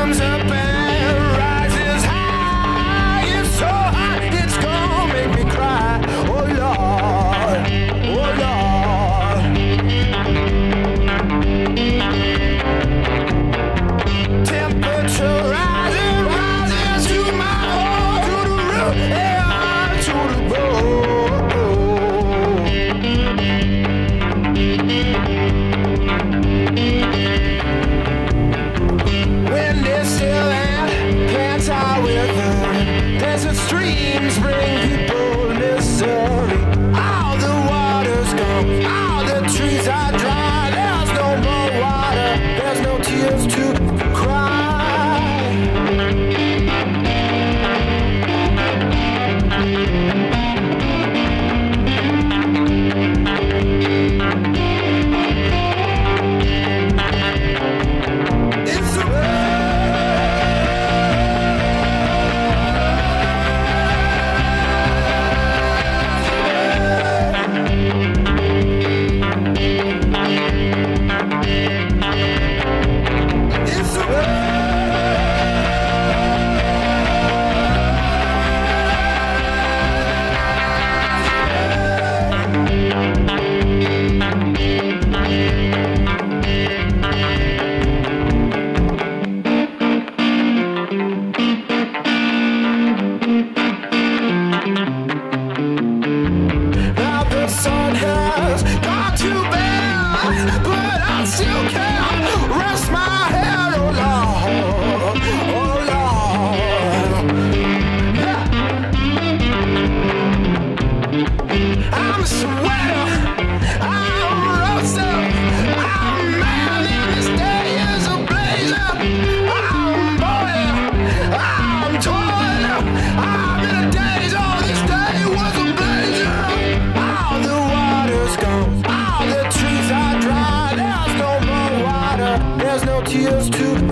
comes up and rises high. It's so hot, it's gonna make me cry. Oh Lord, oh Lord. Temperature rising, rising to my heart, to the root, yeah, to the bone. Wind is still and plants are withered. Desert streams bring people misery. All the water's gone, all the trees are dry. There's no more water, there's no tears to cry. It's a It's a Now the sun has gone to bed, but I still can't rest my head. Oh Lord, oh Lord. Yeah. I'm sweating, I'm roasting, I'm mad, and this day is a blazer. I'm boiling, I'm toiling, I'm in a daze. Oh, this day was a blazer. All the water's gone, all the trees are dry. There's no more water, there's no tears to